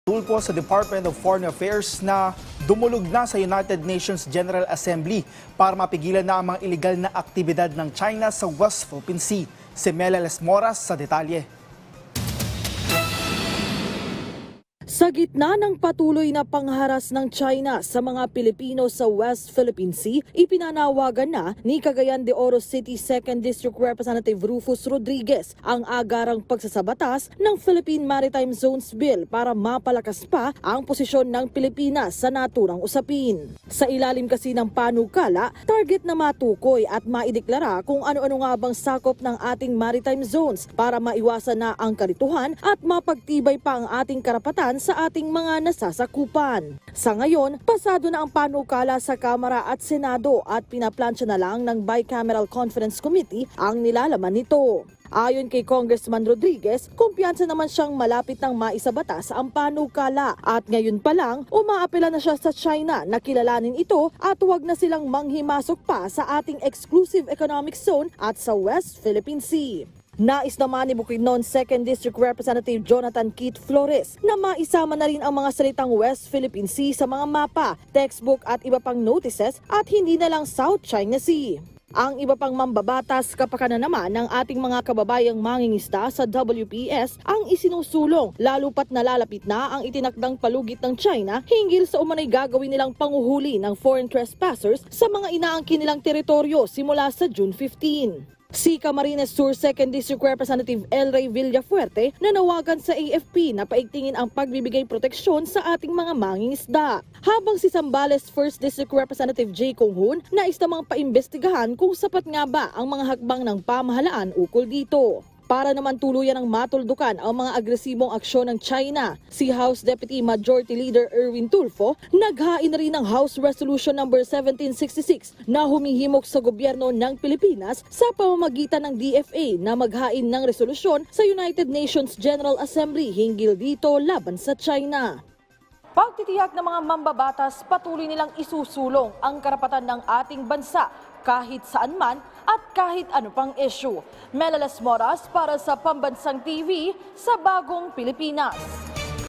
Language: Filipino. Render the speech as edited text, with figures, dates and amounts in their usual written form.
Tulpo sa Department of Foreign Affairs na dumulog na sa United Nations General Assembly para mapigilan na ang mga iligal na aktibidad ng China sa West Philippine Sea. Si Mela Lesmoras sa detalye. Sa gitna ng patuloy na pangharas ng China sa mga Pilipino sa West Philippine Sea, ipinanawagan na ni Cagayan de Oro City 2nd District Representative Rufus Rodriguez ang agarang pagsasabatas ng Philippine Maritime Zones Bill para mapalakas pa ang posisyon ng Pilipinas sa naturang usapin. Sa ilalim kasi ng panukala, target na matukoy at maideklara kung ano-ano nga bang sakop ng ating maritime zones para maiwasan na ang kalituhan at mapagtibay pa ang ating karapatan sa ating mga nasasakupan. Sa ngayon, pasado na ang panukala sa Kamara at Senado at pinaplansya na lang ng Bicameral Conference Committee ang nilalaman nito. Ayon kay Congressman Rodriguez, kumpiyansa naman siyang malapit ng maisabatas ang panukala at ngayon pa lang umaapela na siya sa China na kilalanin ito at huwag na silang manghimasok pa sa ating exclusive economic zone at sa West Philippine Sea. Nais naman ni Bukidnon 2nd District Representative Jonathan Keith Flores na maisama na rin ang mga salitang West Philippine Sea sa mga mapa, textbook at iba pang notices at hindi na lang South China Sea. Ang iba pang mambabatas kapakanan naman ng ating mga kababayang mangingisda sa WPS ang isinusulong lalo pat nalalapit na ang itinakdang palugit ng China hinggil sa umanay gagawin nilang panguhuli ng foreign trespassers sa mga inaangkin nilang teritoryo simula sa June 15. Si Camarines Sur 2nd District Representative El Rey Villafuerte nanawagan sa AFP na paigtingin ang pagbibigay proteksyon sa ating mga mangingisda. Habang si Zambales 1st District Representative J. Konghun nais namang paimbestigahan kung sapat nga ba ang mga hakbang ng pamahalaan ukol dito. Para naman tuluyan ng matuldukan ang mga agresibong aksyon ng China, si House Deputy Majority Leader Erwin Tulfo naghain na rin ng House Resolution No. 1766 na humihimok sa gobyerno ng Pilipinas sa pamamagitan ng DFA na maghain ng resolusyon sa United Nations General Assembly hinggil dito laban sa China. Pagtitiyak ng mga mambabatas, patuloy nilang isusulong ang karapatan ng ating bansa kahit saan man at kahit ano pang issue. Mela Lesmoras para sa Pambansang TV sa Bagong Pilipinas.